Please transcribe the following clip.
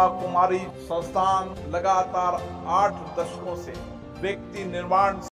ब्रह्मा कुमारी संस्थान लगातार 8 दशकों से व्यक्ति निर्माण